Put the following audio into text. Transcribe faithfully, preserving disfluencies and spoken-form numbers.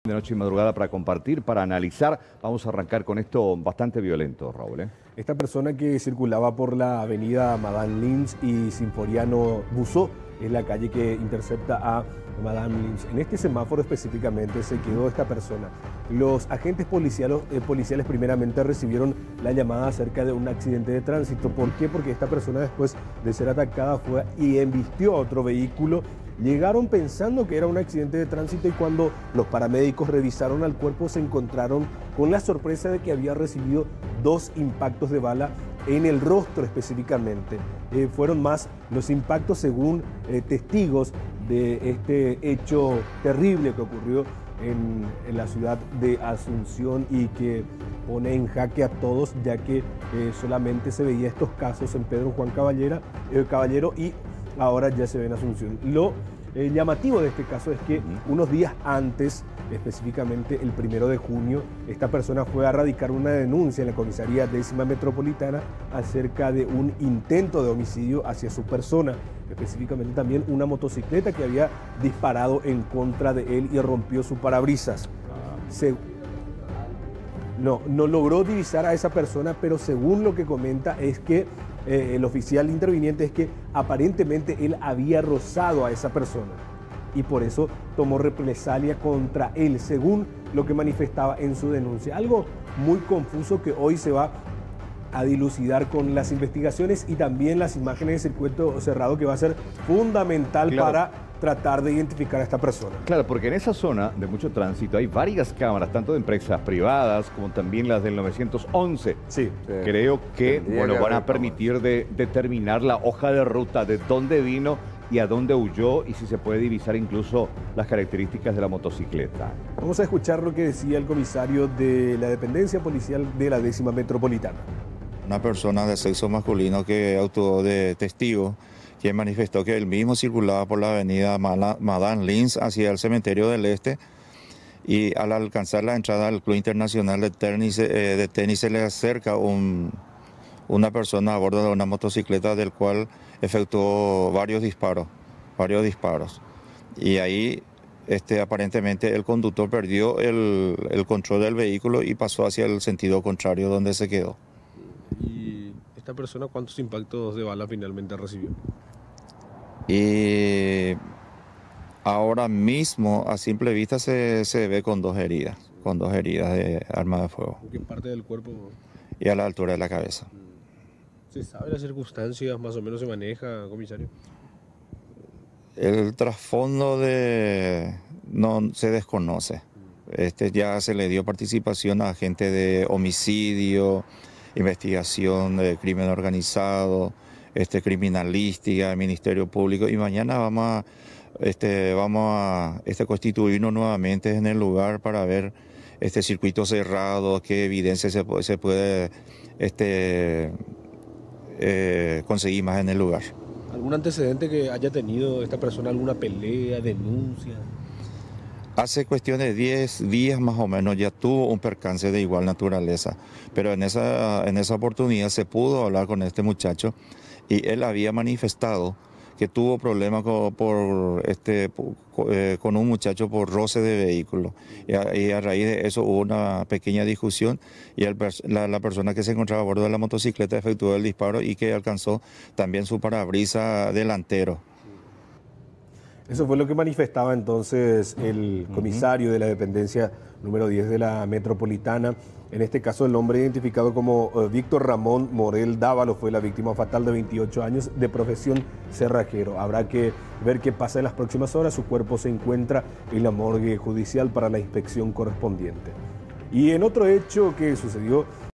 De noche y madrugada para compartir, para analizar. Vamos a arrancar con esto bastante violento, Raúl, ¿eh? Esta persona que circulaba por la avenida Madame Lins y Sinforiano Busó es la calle que intercepta a Madame Lins. En este semáforo específicamente se quedó esta persona. Los agentes policiales, eh, policiales primeramente recibieron la llamada acerca de un accidente de tránsito. ¿Por qué? Porque esta persona, después de ser atacada, fue y embistió a otro vehículo. Llegaron pensando que era un accidente de tránsito y cuando los paramédicos revisaron al cuerpo se encontraron con la sorpresa de que había recibido dos impactos de bala en el rostro específicamente. Eh, fueron más los impactos según eh, testigos de este hecho terrible que ocurrió en, en la ciudad de Asunción y que pone en jaque a todos, ya que eh, solamente se veía estos casos en Pedro Juan Caballera, eh, Caballero y ahora ya se ve en Asunción. Lo eh, llamativo de este caso es que unos días antes, específicamente el primero de junio, esta persona fue a radicar una denuncia en la comisaría décima metropolitana acerca de un intento de homicidio hacia su persona, específicamente también una motocicleta que había disparado en contra de él y rompió su parabrisas. Se, no, no logró divisar a esa persona, pero según lo que comenta es que Eh, el oficial interviniente es que aparentemente él había rozado a esa persona y por eso tomó represalia contra él, según lo que manifestaba en su denuncia. Algo muy confuso que hoy se va a dilucidar con las investigaciones y también las imágenes de circuito cerrado, que va a ser fundamental claro. para tratar de identificar a esta persona. Claro, porque en esa zona de mucho tránsito hay varias cámaras, tanto de empresas privadas como también las del novecientos once. Sí. sí. Creo que, bueno, que van a permitir de, determinar la hoja de ruta, de dónde vino y a dónde huyó, y si se puede divisar incluso las características de la motocicleta. Vamos a escuchar lo que decía el comisario de la dependencia policial de la décima metropolitana. Una persona de sexo masculino que actuó de testigo, quien manifestó que él mismo circulaba por la avenida Madame Lins hacia el Cementerio del Este y al alcanzar la entrada al Club Internacional de Tenis, eh, de tenis se le acerca un, una persona a bordo de una motocicleta del cual efectuó varios disparos, varios disparos. Y ahí este, aparentemente el conductor perdió el, el control del vehículo y pasó hacia el sentido contrario donde se quedó. ¿Y esta persona cuántos impactos de bala finalmente recibió? Y ahora mismo a simple vista se, se ve con dos heridas, con dos heridas de arma de fuego. ¿En qué parte del cuerpo? Y a la altura de la cabeza. ¿Se sabe las circunstancias más o menos se maneja, comisario? El trasfondo de no se desconoce. Este ya se le dio participación a agentes de homicidio, investigación de crimen organizado, este, criminalística, Ministerio Público, y mañana vamos a, este, vamos a este, constituirnos nuevamente en el lugar para ver este circuito cerrado, qué evidencia se puede, se puede este, eh, conseguir más en el lugar. ¿Algún antecedente que haya tenido esta persona, alguna pelea, denuncia? Hace cuestión de diez días más o menos ya tuvo un percance de igual naturaleza, pero en esa, en esa oportunidad se pudo hablar con este muchacho y él había manifestado que tuvo problemas con, por, este, eh, con un muchacho por roce de vehículo. Y a, y a raíz de eso hubo una pequeña discusión y el, la, la persona que se encontraba a bordo de la motocicleta efectuó el disparo y que alcanzó también su parabrisas delantero. Eso fue lo que manifestaba entonces el comisario de la dependencia número diez de la metropolitana. En este caso, el hombre identificado como uh, Víctor Ramón Morel Dávalo fue la víctima fatal de veintiocho años, de profesión cerrajero. Habrá que ver qué pasa en las próximas horas. Su cuerpo se encuentra en la morgue judicial para la inspección correspondiente. Y en otro hecho que sucedió